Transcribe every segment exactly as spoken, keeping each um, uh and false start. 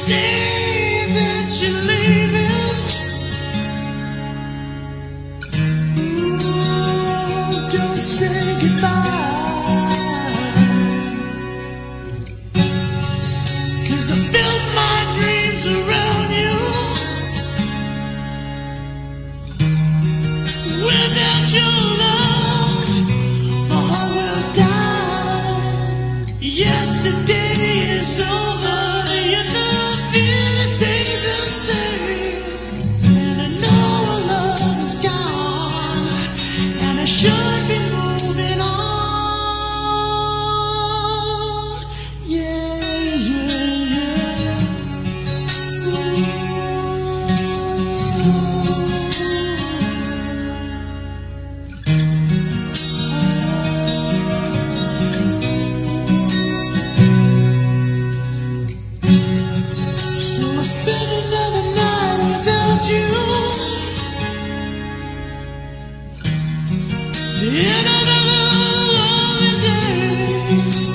say that you're leaving. Ooh, don't say goodbye, 'cause I built my dreams around you. Without your love, my heart will die. Yesterday is over, you know I feel this day's the same. And I know our love is gone, and I should be moving on. Yeah, yeah, yeah. Ooh. So I spend another night without you, in another lonely day.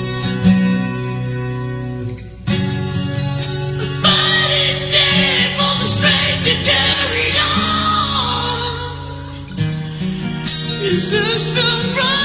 But each day for the strength to carry on. Is this the right?